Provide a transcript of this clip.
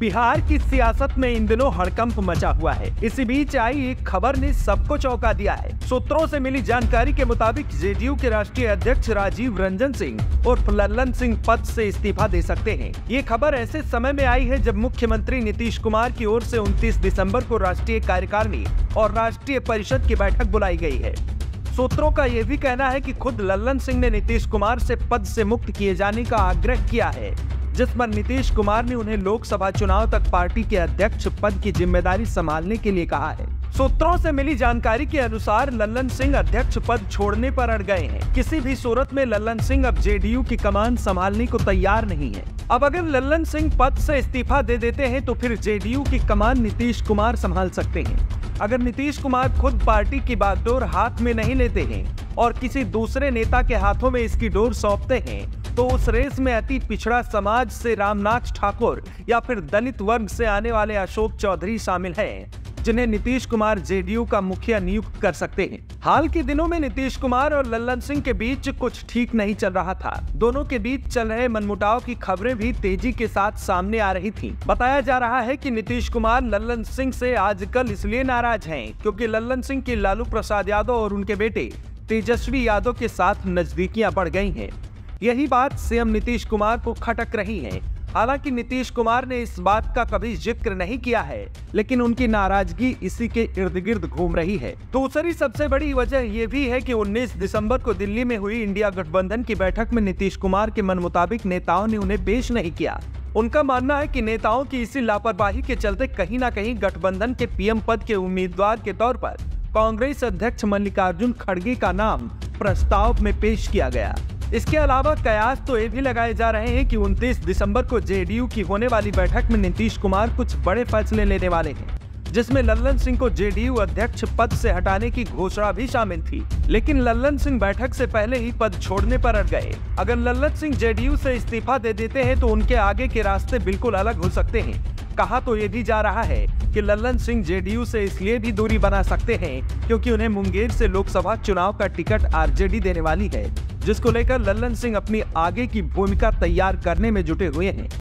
बिहार की सियासत में इन दिनों हड़कंप मचा हुआ है। इसी बीच आई एक खबर ने सबको चौंका दिया है। सूत्रों से मिली जानकारी के मुताबिक जेडीयू के राष्ट्रीय अध्यक्ष राजीव रंजन सिंह उर्फ लल्लन सिंह पद से इस्तीफा दे सकते हैं। ये खबर ऐसे समय में आई है जब मुख्यमंत्री नीतीश कुमार की ओर से 29 दिसंबर को राष्ट्रीय कार्यकारिणी और राष्ट्रीय परिषद की बैठक बुलाई गई है। सूत्रों का यह भी कहना है कि खुद लल्लन सिंह ने नीतीश कुमार से पद से मुक्त किए जाने का आग्रह किया है, जिस पर नीतीश कुमार ने उन्हें लोकसभा चुनाव तक पार्टी के अध्यक्ष पद की जिम्मेदारी संभालने के लिए कहा है। सूत्रों से मिली जानकारी के अनुसार लल्लन सिंह अध्यक्ष पद छोड़ने पर अड़ गए हैं। किसी भी सूरत में लल्लन सिंह अब जेडीयू की कमान संभालने को तैयार नहीं है। अब अगर लल्लन सिंह पद से इस्तीफा दे देते हैं तो फिर जेडीयू की कमान नीतीश कुमार संभाल सकते हैं। अगर नीतीश कुमार खुद पार्टी की बागडोर हाथ में नहीं लेते हैं और किसी दूसरे नेता के हाथों में इसकी डोर सौंपते हैं तो उस रेस में अति पिछड़ा समाज से रामनाथ ठाकुर या फिर दलित वर्ग से आने वाले अशोक चौधरी शामिल हैं, जिन्हें नीतीश कुमार जेडीयू का मुखिया नियुक्त कर सकते हैं। हाल के दिनों में नीतीश कुमार और लल्लन सिंह के बीच कुछ ठीक नहीं चल रहा था। दोनों के बीच चल रहे मनमुटाव की खबरें भी तेजी के साथ सामने आ रही थीं। बताया जा रहा है कि नीतीश कुमार लल्लन सिंह से आजकल इसलिए नाराज हैं क्योंकि लल्लन सिंह की लालू प्रसाद यादव और उनके बेटे तेजस्वी यादव के साथ नजदीकियां बढ़ गई हैं। यही बात सीएम नीतीश कुमार को खटक रही है। हालांकि नीतीश कुमार ने इस बात का कभी जिक्र नहीं किया है, लेकिन उनकी नाराजगी इसी के इर्द गिर्द घूम रही है। दूसरी सबसे बड़ी वजह यह भी है कि 19 दिसंबर को दिल्ली में हुई इंडिया गठबंधन की बैठक में नीतीश कुमार के मन मुताबिक नेताओं ने उन्हें पेश नहीं किया। उनका मानना है कि नेताओं की इसी लापरवाही के चलते कहीं न कहीं गठबंधन के पीएम पद के उम्मीदवार के तौर पर कांग्रेस अध्यक्ष मल्लिकार्जुन खड़गे का नाम प्रस्ताव में पेश किया गया। इसके अलावा कयास तो ये भी लगाए जा रहे हैं कि 29 दिसंबर को जेडीयू की होने वाली बैठक में नीतीश कुमार कुछ बड़े फैसले लेने वाले हैं, जिसमें लल्लन सिंह को जेडीयू अध्यक्ष पद से हटाने की घोषणा भी शामिल थी। लेकिन लल्लन सिंह बैठक से पहले ही पद छोड़ने पर अड़ गए। अगर लल्लन सिंह जेडीयू से इस्तीफा दे देते हैं तो उनके आगे के रास्ते बिल्कुल अलग हो सकते हैं। कहा तो ये भी जा रहा है कि लल्लन सिंह जेडीयू से इसलिए भी दूरी बना सकते हैं क्योंकि उन्हें मुंगेर से लोकसभा चुनाव का टिकट आरजेडी देने वाली है, जिसको लेकर लल्लन सिंह अपनी आगे की भूमिका तैयार करने में जुटे हुए हैं।